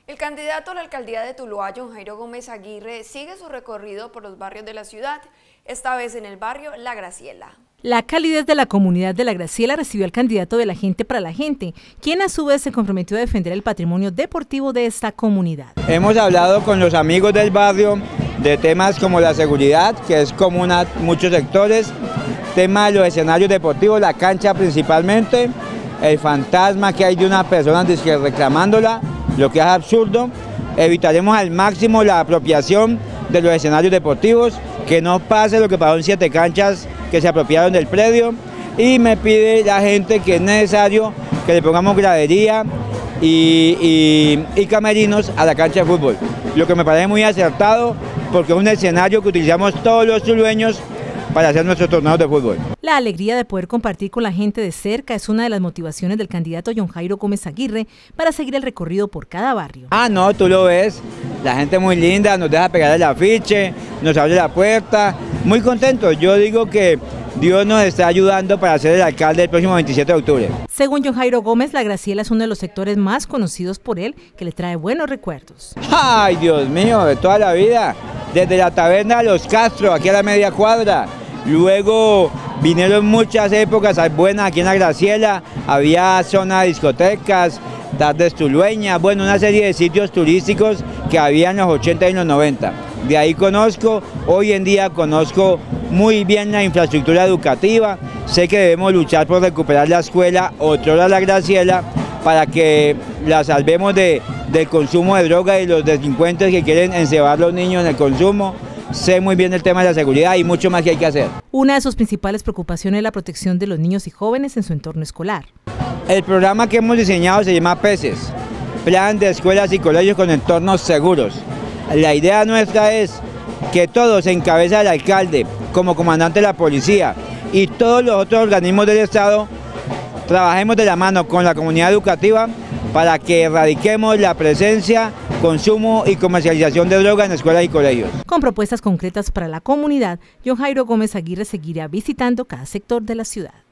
El candidato a la alcaldía de Tuluá, John Jairo Gómez Aguirre, sigue su recorrido por los barrios de la ciudad, esta vez en el barrio La Graciela. La calidez de la comunidad de La Graciela recibió al candidato de la gente para la gente, quien a su vez se comprometió a defender el patrimonio deportivo de esta comunidad. Hemos hablado con los amigos del barrio de temas como la seguridad, que es común a muchos sectores, tema de los escenarios deportivos, la cancha principalmente, el fantasma que hay de una persona reclamándola, lo que es absurdo. Evitaremos al máximo la apropiación de los escenarios deportivos, que no pase lo que pasó en 7 canchas que se apropiaron del predio, y me pide la gente que es necesario que le pongamos gradería y camerinos a la cancha de fútbol, lo que me parece muy acertado porque es un escenario que utilizamos todos los tulueños para hacer nuestros torneos de fútbol. La alegría de poder compartir con la gente de cerca es una de las motivaciones del candidato John Jairo Gómez Aguirre para seguir el recorrido por cada barrio. No, tú lo ves, la gente muy linda, nos deja pegar el afiche, nos abre la puerta, muy contentos. Yo digo que Dios nos está ayudando para ser el alcalde el próximo 27 de octubre. Según John Jairo Gómez, La Graciela es uno de los sectores más conocidos por él, que le trae buenos recuerdos. ¡Ay, Dios mío! De toda la vida, desde la taberna de Los Castro, aquí a la media cuadra. Luego vinieron muchas épocas buenas aquí en La Graciela, había zona de discotecas, tardes tulueñas, bueno, una serie de sitios turísticos que había en los 80 y en los 90. De ahí conozco, hoy en día conozco muy bien la infraestructura educativa, sé que debemos luchar por recuperar la escuela otrora La Graciela para que la salvemos del consumo de droga y los delincuentes que quieren encebar a los niños en el consumo. Sé muy bien el tema de la seguridad y mucho más que hay que hacer. Una de sus principales preocupaciones es la protección de los niños y jóvenes en su entorno escolar. El programa que hemos diseñado se llama PESES, Plan de Escuelas y Colegios con Entornos Seguros. La idea nuestra es que todos, en cabeza del alcalde, como comandante de la policía y todos los otros organismos del Estado, trabajemos de la mano con la comunidad educativa para que erradiquemos la presencia, consumo y comercialización de droga en escuelas y colegios. Con propuestas concretas para la comunidad, John Jairo Gómez Aguirre seguirá visitando cada sector de la ciudad.